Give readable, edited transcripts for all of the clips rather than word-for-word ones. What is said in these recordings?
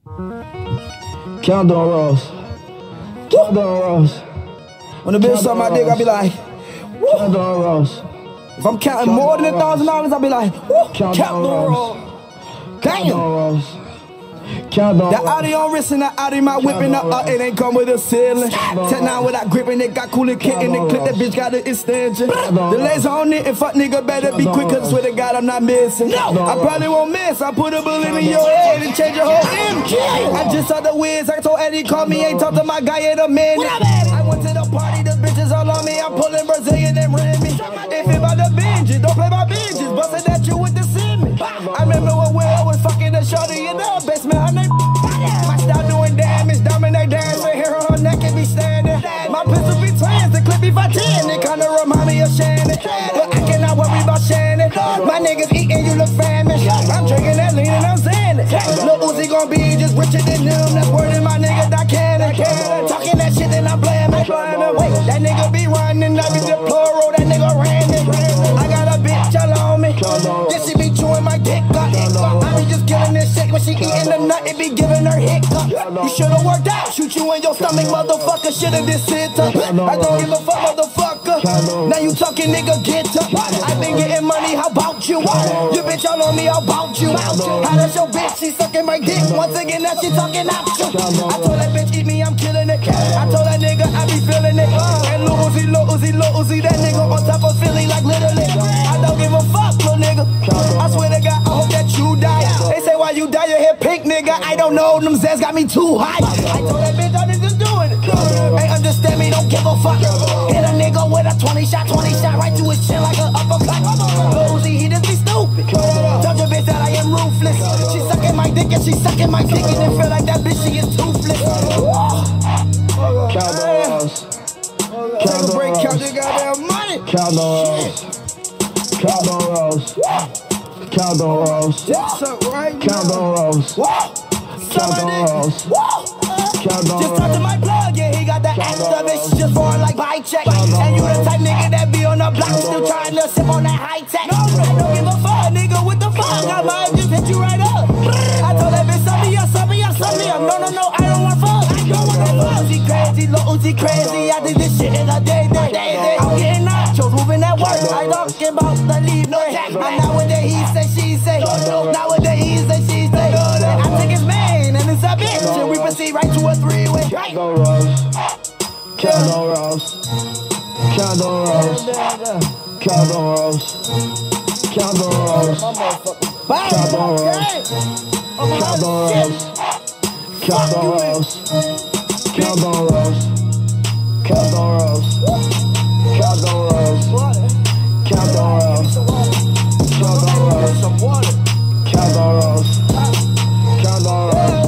Count on Rose. Count on Rose. When the bitch suck my dick, I be like, woo. Count on Rose. If I'm counting more than $1,000, I be like, woo. Count on Rose. Damn. Count on that Audi on wrist and that Audi my whipping up, it ain't come with a ceiling. 10-9 without gripping, it got cool and kicking it. Clip that bitch got an extension. The laser on it and fuck nigga better be quick, cause swear to God I'm not missing. I probably won't miss. I put a bullet in your head and change your whole image. I just saw the whiz. I told Eddie call me, ain't talked to my guy in a minute. I went to the party, the bitches all on me. I'm pulling Brazilian and Remy. If it about the binges, don't play my binges. Bustin' at you with the semi. I remember when I was fucking the shorty in the basement. Her name my style doing damage, dominate dancing. Hair on her neck and be standing. My pistol be twins, the clip be 510. It kinda remind me of Shannon, but I cannot worry about Shannon. My niggas eating, you look famished. I'm drinking that lean and I'm saying it. Lil Uzi gon' be just richer than them. That's word in my nigga, I cannon. Talking that shit and I'm blaming. Wait, that nigga be running, I be the plural, that nigga ran it. I got a bitch all on me. This she be chewing my dick up. I be just killing this shit when she eating the nut, it be giving her hiccup. You should've worked out, shoot you in your stomach, motherfucker. Should've just sit up. I don't give a fuck, motherfucker. Now you talking, nigga, get up. I been getting money, how about you? You bitch all on me, how about you? How does your bitch, she sucking my dick. Once again, now she talking out you. I told that bitch, eat me, I'm killing it. I told that nigga, I be feeling it. And Lil Uzi, that nigga on top of Philly like literally. I don't give a fuck, little nigga. I swear to God, I hope that you die. They say why you die, your hair pink, nigga. I don't know, them Zeds got me too high. I told that bitch I'm just doing it. Ain't understand me, don't give a fuck. Hit a nigga with a 20 shot right to his chin like an uppercut. Lil Uzi, he just be stupid. Tell your bitch that I am ruthless. She sucking my dick and she sucking my dick and it feel like that bitch, she is toothless. Count on Rose. Count on Rose. Count the goddamn money. Count on Rose. Count on Rose. Count on Rose. Count on Rose. Count on Rose. Count on just talk to my plug, yeah, he got that activist just born like by check. And you the type nigga that be on the block still trying to sip on that high tech. I don't give a fuck, nigga, what the fuck? I might just hit you right up. I told that bitch, suck me up. No, I don't want fuck. I don't want no fuck. Lil Uzi crazy, I think this shit is a day. I'm getting nachos, moving that work. I talking about the leave no jack. And nowadays he say, she say. Nowadays he say, she say. I take his main and it's a bitch. And we proceed right to a three-way. Count on Rose. Count on Rose. Count on Rose. Count on Rose. Count on Rose. Count on Rose. Count on Rose. Count on Rose. Count on Rose. Count on Rose. Count on Rose. Count on Rose. Count on Rose. Count on Rose. Count on Rose.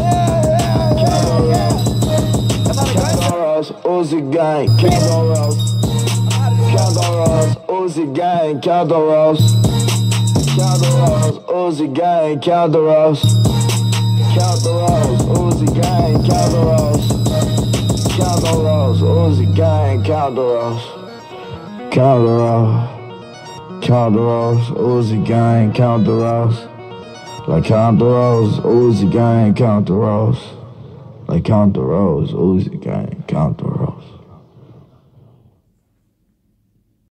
Count on Rose. Uzi gang. Count on Rose. Count on Rose. Uzi gang. Count on Rose. Count on Rose. Uzi gang. Count on Rose. Count on Rose. Uzi gang. Count on Rose. Count on Rose. Uzi gang. Count on Rose. Count on Rose. Count on Rose. Uzi gang. Count on Rose. Like count the rose, Uzi gang, count the rose. Like count the rose, Uzi gang, count the